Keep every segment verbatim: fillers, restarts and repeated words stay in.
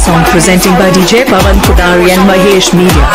song presenting by D J Pawan Kudari and Mahesh Media.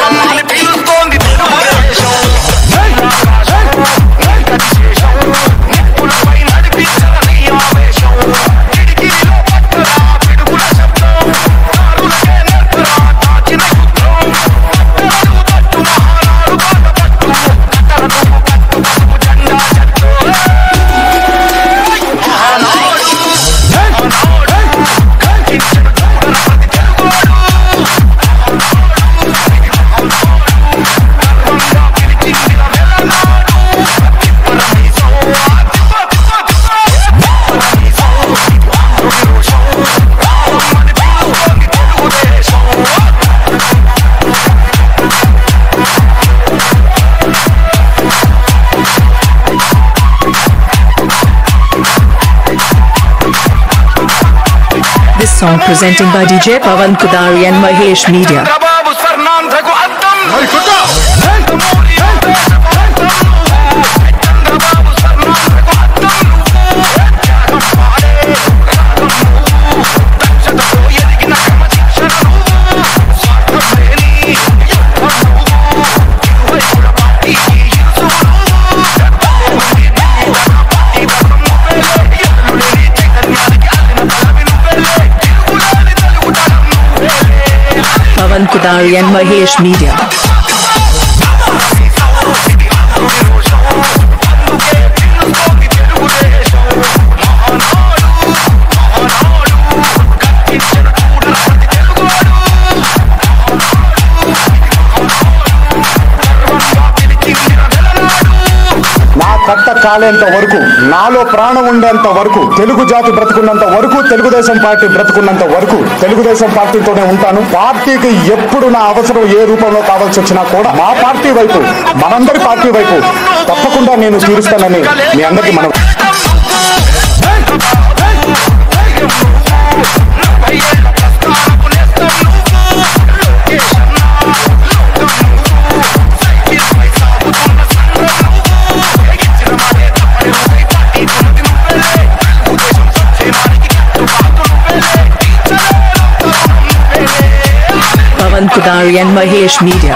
This song presenting by D J Pawan Kudari and Mahesh Media. Pawan Kudari and Mahesh Media. కట్ట కాలేంత వరకు నాలో ప్రాణం ఉండేంత వరకు తెలుగు జాతి బ్రతుకున్నంత వరకు Telugu Desam party బ్రతుకున్నంత వరకు తెలుగుదేశం పార్టీతోనే ఉంటాను. పార్టీకి ఎప్పుడు నా అవసరం ఏ రూపంలో కావాల్సి వచ్చినా కూడా మా పార్టీ వైపు మనందరి పార్టీ వైపు తప్పకుండా నేను తీరుస్తానని మీ అందరికీ మనం Pawan Kudari and Mahesh Media.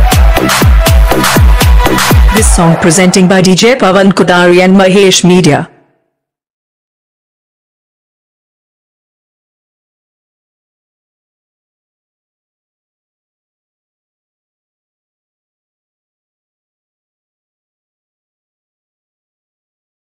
This song presenting by D J Pawan Kudari and Mahesh Media.